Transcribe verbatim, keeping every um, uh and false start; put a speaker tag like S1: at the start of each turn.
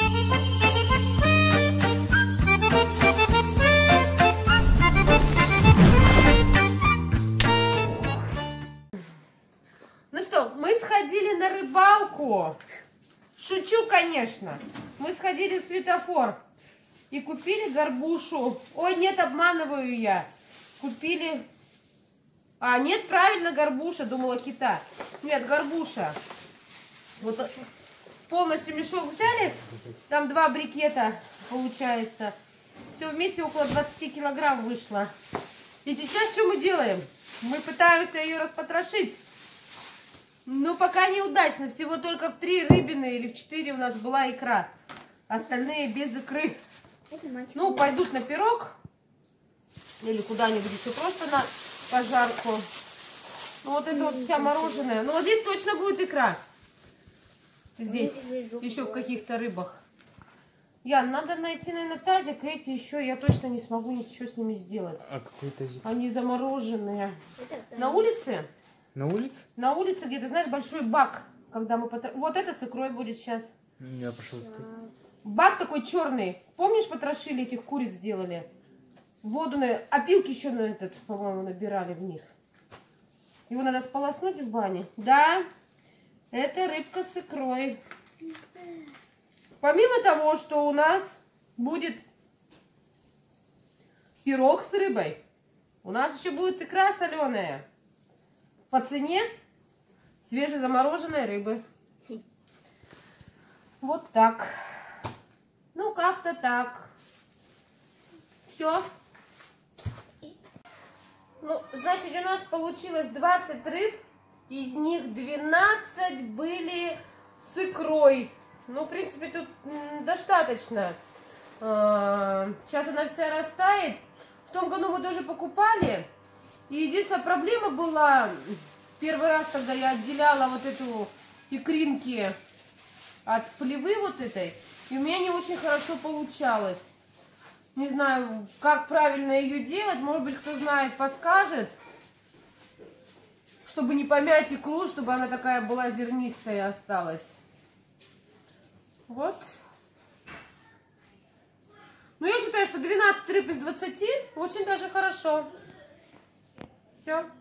S1: Ну что, мы сходили на рыбалку. Шучу, конечно. Мы сходили в светофор и купили горбушу. Ой, нет, обманываю я. Купили... А, нет, правильно, горбуша. Думала, кита. Нет, горбуша. Вот полностью мешок взяли. Там два брикета получается. Все вместе около двадцати килограмм вышло. И сейчас что мы делаем? Мы пытаемся ее распотрошить. Но пока неудачно. Всего только в три рыбины или в четыре у нас была икра. Остальные без икры. Ну, пойдут на пирог. Или куда-нибудь еще просто на пожарку. Ну, вот это вот вся мороженое. Ну, вот здесь точно будет икра. Здесь. Еще в каких-то рыбах. Ян, надо найти, наверное, тазик. Эти еще я точно не смогу ничего с ними сделать.
S2: А какой тазик?
S1: Они замороженные. На улице?
S2: На улице?
S1: На улице где-то, знаешь, большой бак. Когда мы потр... Вот это с икрой будет сейчас.
S2: Я пошел искать.
S1: Бак такой черный. Помнишь, потрошили этих куриц сделали? Воду на... Опилки еще на этот, по-моему, набирали в них. Его надо сполоснуть в бане. Да, это рыбка с икрой. Помимо того, что у нас будет пирог с рыбой, у нас еще будет икра соленая. По цене свежезамороженной рыбы. Вот так. Ну, как-то так. Все. Ну, значит, у нас получилось двадцать рыб. Из них двенадцать были с икрой. Ну, в принципе, тут достаточно. Сейчас она вся растает. В том году мы тоже покупали. И единственная проблема была, первый раз, когда я отделяла вот эту икринки от плевы вот этой, и у меня не очень хорошо получалось. Не знаю, как правильно ее делать, может быть, кто знает, подскажет, чтобы не помять икру, чтобы она такая была зернистая и осталась. Вот. Ну, я считаю, что двенадцать рыб из двадцати очень даже хорошо. Все.